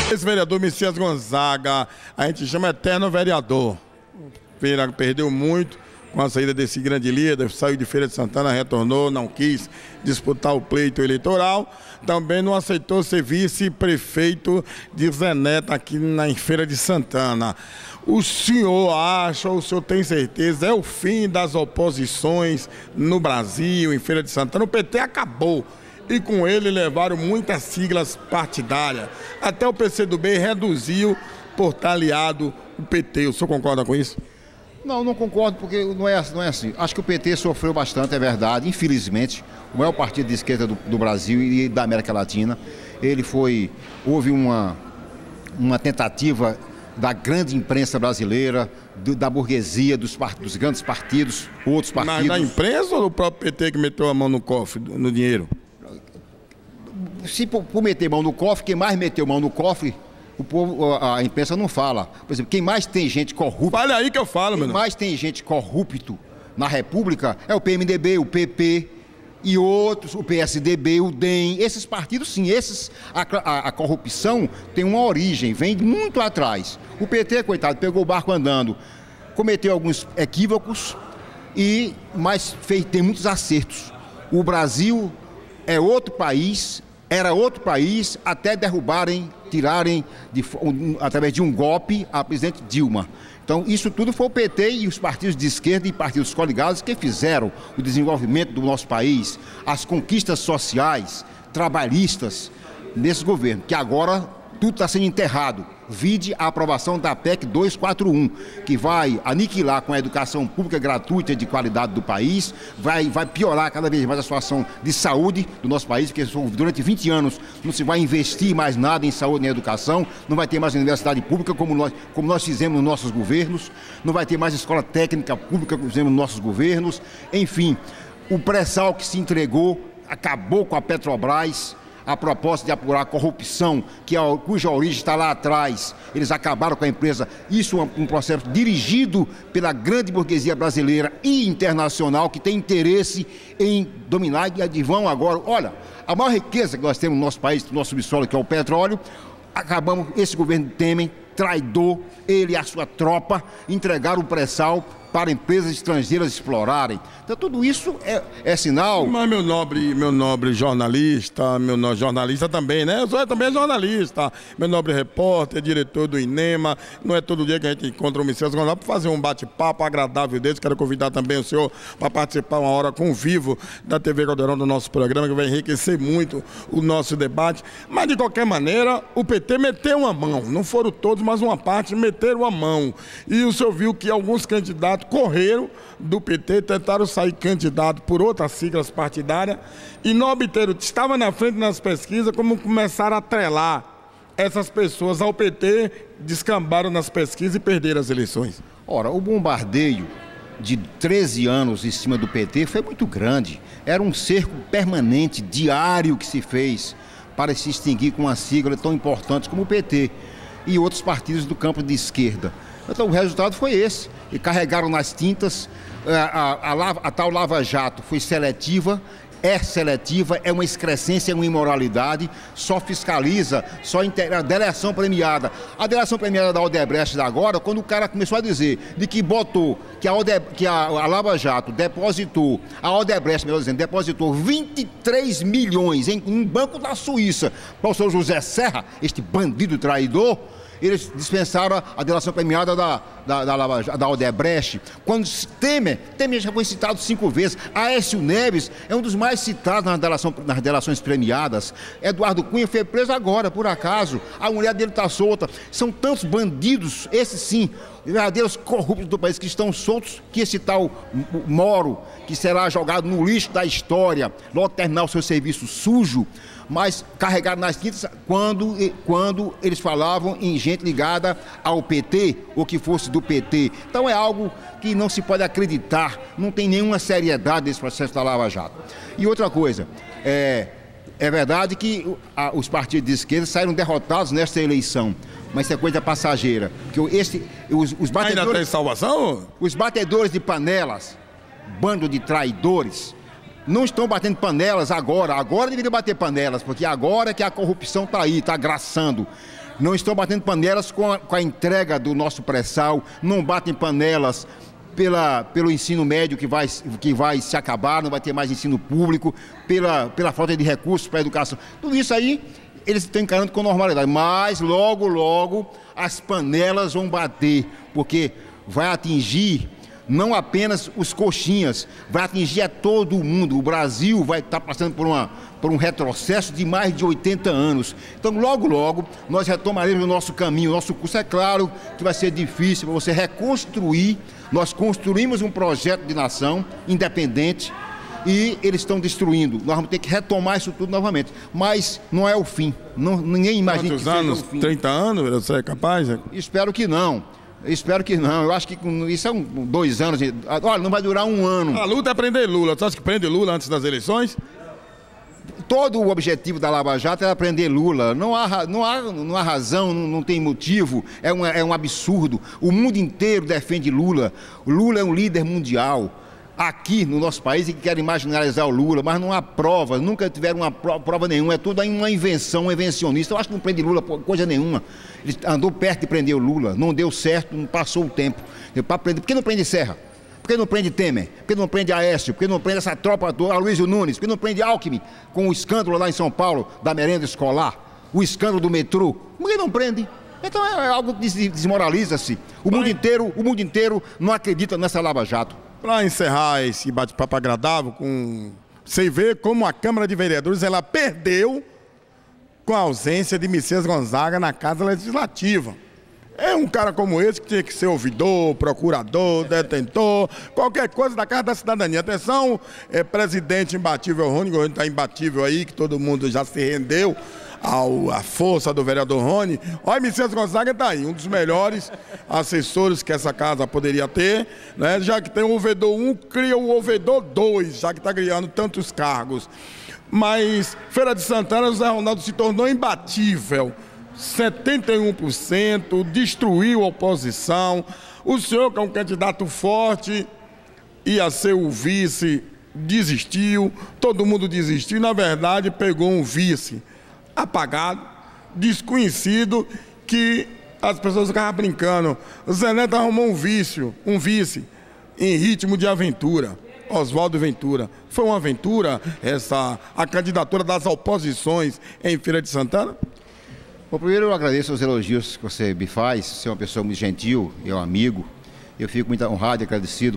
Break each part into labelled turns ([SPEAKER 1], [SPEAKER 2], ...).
[SPEAKER 1] Esse vereador Messias Gonzaga, a gente chama eterno vereador. Perdeu muito com a saída desse grande líder, saiu de Feira de Santana, retornou, não quis disputar o pleito eleitoral. Também não aceitou ser vice-prefeito de Zé Neto aqui em Feira de Santana. O senhor acha, ou o senhor tem certeza, é o fim das oposições no Brasil, em Feira de Santana? O PT acabou. E com ele levaram muitas siglas partidárias. Até o PCdoB reduziu por estar aliado o PT. O senhor concorda com isso?
[SPEAKER 2] Não, não concordo, porque não é assim. Acho que o PT sofreu bastante, é verdade, infelizmente. O maior partido de esquerda do Brasil e da América Latina. Houve uma tentativa da grande imprensa brasileira, da burguesia, dos grandes partidos, outros partidos.
[SPEAKER 1] Mas da imprensa ou do próprio PT que meteu a mão no cofre, no dinheiro?
[SPEAKER 2] Se por meter mão no cofre, quem mais meteu mão no cofre, o povo, a imprensa não fala. Por exemplo, quem mais tem gente corrupta...
[SPEAKER 1] Fale aí que eu falo, meu.
[SPEAKER 2] Quem mais tem gente corrupto na República é o PMDB, o PP e outros, o PSDB, o DEM. Esses partidos, sim, a corrupção tem uma origem, vem muito lá atrás. O PT, coitado, pegou o barco andando, cometeu alguns equívocos, mas tem muitos acertos. O Brasil é outro país, era outro país, até tirarem através de um golpe a presidente Dilma. Então, isso tudo foi o PT e os partidos de esquerda e partidos coligados que fizeram o desenvolvimento do nosso país, as conquistas sociais, trabalhistas nesse governo, que agora tudo está sendo enterrado. Vide a aprovação da PEC 241, que vai aniquilar com a educação pública gratuita de qualidade do país, vai piorar cada vez mais a situação de saúde do nosso país, porque durante 20 anos não se vai investir mais nada em saúde nem educação, não vai ter mais universidade pública como nós fizemos nos nossos governos, não vai ter mais escola técnica pública como fizemos nos nossos governos, enfim, o pré-sal que se entregou acabou com a Petrobras. A proposta de apurar a corrupção, cuja origem está lá atrás, eles acabaram com a empresa. Isso é um processo dirigido pela grande burguesia brasileira e internacional, que tem interesse em dominar e vão agora. Olha, a maior riqueza que nós temos no nosso país, no nosso subsolo, que é o petróleo, esse governo Temer, traidor, ele e a sua tropa, entregaram o pré-sal para empresas estrangeiras explorarem. Então tudo isso é sinal...
[SPEAKER 1] Mas meu nobre jornalista, jornalista também, né? Eu sou também jornalista, meu nobre repórter, diretor do INEMA, não é todo dia que a gente encontra o Messias Gonzaga para fazer um bate-papo agradável desse. Quero convidar também o senhor para participar uma hora com vivo da TV Caldeirão do nosso programa, que vai enriquecer muito o nosso debate. Mas de qualquer maneira, o PT meteu uma mão, não foram todos, mas uma parte meteram a mão. E o senhor viu que alguns candidatos correram do PT, tentaram sair candidato por outras siglas partidárias e não obteram, estava na frente nas pesquisas, como começaram a atrelar essas pessoas ao PT, descambaram nas pesquisas e perderam as eleições.
[SPEAKER 2] Ora, o bombardeio de 13 anos em cima do PT foi muito grande, era um cerco permanente, diário que se fez para se extinguir com uma sigla tão importante como o PT e outros partidos do campo de esquerda. Então o resultado foi esse, e carregaram nas tintas, a tal Lava Jato foi seletiva, é uma excrescência, é uma imoralidade, só fiscaliza, a delação premiada. A delação premiada da Odebrecht agora, quando o cara começou a dizer de que a Lava Jato depositou, a Odebrecht, melhor dizendo, depositou 23 milhões em um banco da Suíça para o senhor José Serra, este bandido traidor. Eles dispensaram a delação premiada da Odebrecht. Quando Temer já foi citado 5 vezes. Aécio Neves é um dos mais citados nas delações premiadas. Eduardo Cunha foi preso agora, por acaso. A mulher dele está solta. São tantos bandidos, esses sim, verdadeiros corruptos do país, que estão soltos, que esse tal Moro, que será jogado no lixo da história, logo terminar o seu serviço sujo, mas carregado nas tintas quando eles falavam em gente ligada ao PT, ou que fosse do PT. Então é algo que não se pode acreditar, não tem nenhuma seriedade nesse processo da Lava Jato. E outra coisa, é verdade que os partidos de esquerda saíram derrotados nesta eleição, mas isso é coisa passageira. Os batedores,
[SPEAKER 1] ainda tem salvação?
[SPEAKER 2] Os batedores de panelas, bando de traidores, não estão batendo panelas agora deveriam bater panelas, porque agora que a corrupção está aí, está agraçando. Não estão batendo panelas com a entrega do nosso pré-sal, não batem panelas pelo ensino médio que vai se acabar, não vai ter mais ensino público, pela falta de recursos para a educação. Tudo isso aí eles estão encarando com normalidade, mas logo, logo as panelas vão bater, porque vai atingir não apenas os coxinhas, vai atingir a todo mundo. O Brasil vai estar passando por um retrocesso de mais de 80 anos. Então, logo, logo, nós retomaremos o nosso caminho, o nosso curso. É claro que vai ser difícil para você reconstruir. Nós construímos um projeto de nação independente e eles estão destruindo. Nós vamos ter que retomar isso tudo novamente. Mas não é o fim. Ninguém imagina que seja o fim.
[SPEAKER 1] 30 anos, você é capaz?
[SPEAKER 2] Espero que não. Espero que não. Eu acho que isso é 2 anos. Olha, não vai durar 1 ano.
[SPEAKER 1] A luta é prender Lula. Você acha que prende Lula antes das eleições?
[SPEAKER 2] Todo o objetivo da Lava Jato é prender Lula. Não há razão, não tem motivo. É um absurdo. O mundo inteiro defende Lula. Lula é um líder mundial. Aqui no nosso país que querem marginalizar o Lula, mas não há provas, nunca tiveram uma prova nenhuma, é tudo aí uma invenção, um invencionista. Eu acho que não prende Lula por coisa nenhuma. Ele andou perto de prender o Lula, não deu certo, não passou o tempo. Por que não prende Serra? Por que não prende Temer? Por que não prende Aécio? Por que não prende essa tropa toda, Aloysio Nunes? Por que não prende Alckmin com o escândalo lá em São Paulo da merenda escolar? O escândalo do metrô? Por que não prende? Então é algo que desmoraliza-se. O mundo inteiro não acredita nessa Lava Jato.
[SPEAKER 1] Para encerrar esse bate-papo agradável, você vê como a Câmara de Vereadores ela perdeu com a ausência de Messias Gonzaga na Casa Legislativa. É um cara como esse que tinha que ser ouvidor, procurador, detentor, qualquer coisa da Casa da Cidadania. Atenção, presidente imbatível Rony, o está imbatível aí, que todo mundo já se rendeu à força do vereador Rony. Olha, Messias Gonzaga está aí, um dos melhores assessores que essa casa poderia ter, né? Já que tem o ouvedor 1, cria o ouvedor 2, já que está criando tantos cargos. Mas Feira de Santana, o Zé Ronaldo se tornou imbatível. 71%, destruiu a oposição. O senhor, que é um candidato forte, ia ser o vice, desistiu, todo mundo desistiu, e na verdade pegou um vice apagado, desconhecido, que as pessoas ficavam brincando. O Zé Neto arrumou um vice em ritmo de aventura. Oswaldo Ventura. Foi uma aventura a candidatura das oposições em Feira de Santana?
[SPEAKER 2] Bom, primeiro eu agradeço os elogios que você me faz. Você é uma pessoa muito gentil, é um amigo. Eu fico muito honrado e agradecido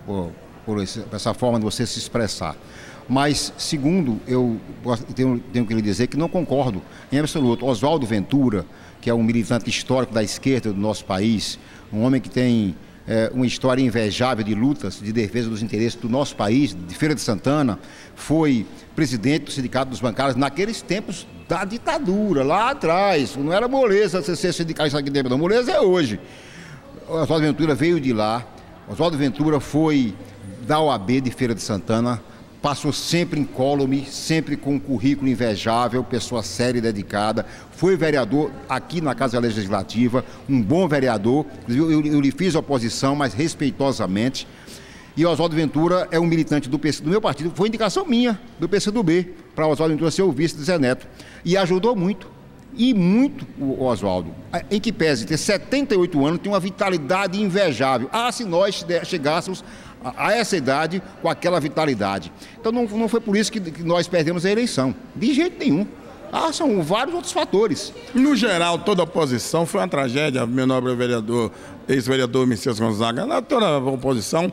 [SPEAKER 2] por essa forma de você se expressar. Mas, segundo, eu tenho que lhe dizer que não concordo em absoluto. Oswaldo Ventura, que é um militante histórico da esquerda do nosso país, um homem que tem uma história invejável de lutas, de defesa dos interesses do nosso país, de Feira de Santana, foi presidente do Sindicato dos Bancários naqueles tempos da ditadura, lá atrás. Não era moleza você ser sindicalista naquele tempo, não. Moleza é hoje. Oswaldo Ventura veio de lá. Oswaldo Ventura foi da OAB de Feira de Santana, passou sempre incólume, sempre com um currículo invejável, pessoa séria e dedicada. Foi vereador aqui na Casa Legislativa, um bom vereador. Eu lhe fiz oposição, mas respeitosamente. E Oswaldo Ventura é um militante do meu partido. Foi indicação minha, do PCdoB, para Oswaldo Ventura ser o vice de Zé Neto. E ajudou muito. E muito o Oswaldo. Em que pese ter 78 anos, tem uma vitalidade invejável. Ah, se nós chegássemos a essa idade com aquela vitalidade. Então não foi por isso que nós perdemos a eleição. De jeito nenhum. São vários outros fatores.
[SPEAKER 1] No geral, toda a oposição foi uma tragédia, meu nobre vereador, ex-vereador Messias Gonzaga. Na toda a oposição,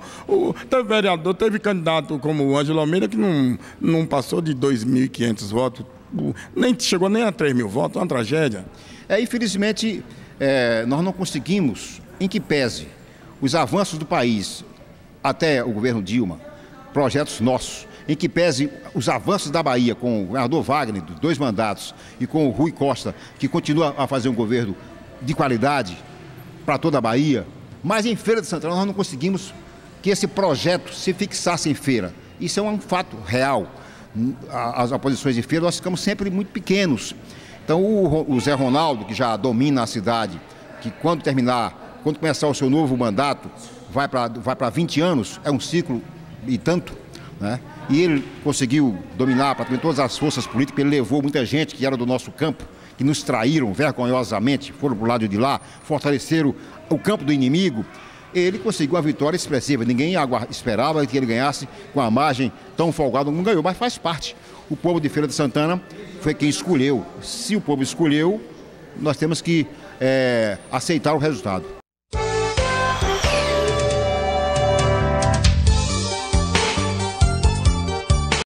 [SPEAKER 1] teve candidato como o Ângelo Almeida que não passou de 2.500 votos, nem chegou nem a 3.000 votos, uma tragédia.
[SPEAKER 2] Infelizmente, nós não conseguimos, em que pese os avanços do país até o governo Dilma, projetos nossos, em que pese os avanços da Bahia com o governador Wagner, dos 2 mandatos, e com o Rui Costa, que continua a fazer um governo de qualidade para toda a Bahia, mas em Feira de Santana nós não conseguimos que esse projeto se fixasse em Feira. Isso é um fato real. As oposições de Feira, nós ficamos sempre muito pequenos. Então o Zé Ronaldo, que já domina a cidade, que quando começar o seu novo mandato, vai para 20 anos, é um ciclo e tanto, né? E ele conseguiu dominar praticamente todas as forças políticas, ele levou muita gente que era do nosso campo, que nos traíram vergonhosamente, foram para o lado de lá, fortaleceram o campo do inimigo, ele conseguiu uma vitória expressiva. Ninguém esperava que ele ganhasse com a margem tão folgada, não ganhou, mas faz parte. O povo de Feira de Santana foi quem escolheu. Se o povo escolheu, nós temos que aceitar o resultado.